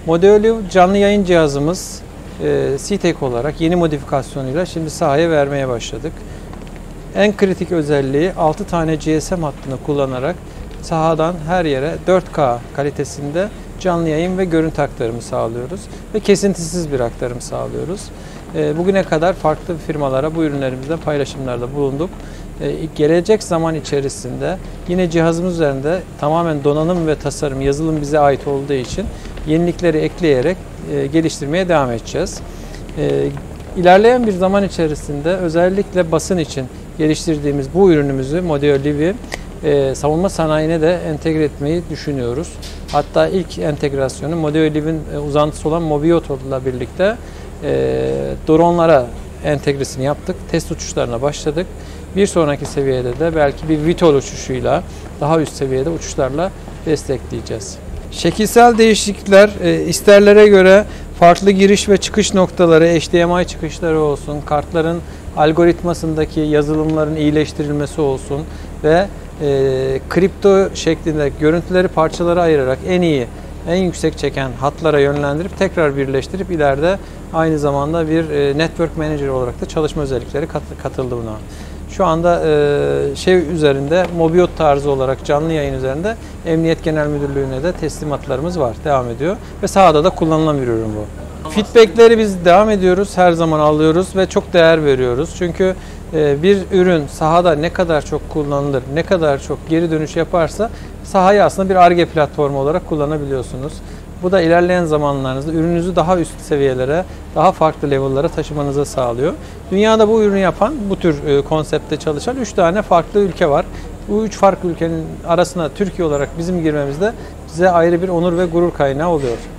Modeoliv canlı yayın cihazımız C-Tek olarak yeni modifikasyonuyla şimdi sahaya vermeye başladık. En kritik özelliği 6 tane GSM hattını kullanarak sahadan her yere 4K kalitesinde canlı yayın ve görüntü aktarımı sağlıyoruz ve kesintisiz bir aktarım sağlıyoruz. Bugüne kadar farklı firmalara bu ürünlerimizde paylaşımlarda bulunduk. Gelecek zaman içerisinde yine cihazımız üzerinde tamamen donanım ve tasarım, yazılım bize ait olduğu için yenilikleri ekleyerek geliştirmeye devam edeceğiz. İlerleyen bir zaman içerisinde özellikle basın için geliştirdiğimiz bu ürünümüzü Modeoliv'i savunma sanayine de entegre etmeyi düşünüyoruz. Hatta ilk entegrasyonu Modeoliv'in uzantısı olan Mobiyoto ile birlikte dronlara entegresini yaptık. Test uçuşlarına başladık. Bir sonraki seviyede de belki bir VTOL uçuşuyla daha üst seviyede uçuşlarla destekleyeceğiz. Şekilsel değişiklikler isterlere göre farklı giriş ve çıkış noktaları, HDMI çıkışları olsun, kartların algoritmasındaki yazılımların iyileştirilmesi olsun ve kripto şeklinde görüntüleri parçalara ayırarak en iyi, en yüksek çeken hatlara yönlendirip tekrar birleştirip ileride aynı zamanda bir Network Manager olarak da çalışma özellikleri katıldı buna. Şu anda üzerinde Mobiyot tarzı olarak canlı yayın üzerinde Emniyet Genel Müdürlüğü'ne de teslimatlarımız var, devam ediyor ve sahada da kullanılan bir ürün bu. Feedbackleri biz devam ediyoruz, her zaman alıyoruz ve çok değer veriyoruz. Çünkü bir ürün sahada ne kadar çok kullanılır, ne kadar çok geri dönüş yaparsa sahayı aslında bir Ar-Ge platformu olarak kullanabiliyorsunuz. Bu da ilerleyen zamanlarınızda ürününüzü daha üst seviyelere, daha farklı level'lara taşımanıza sağlıyor. Dünyada bu ürünü yapan, bu tür konseptte çalışan 3 tane farklı ülke var. Bu 3 farklı ülkenin arasına Türkiye olarak bizim girmemiz de bize ayrı bir onur ve gurur kaynağı oluyor.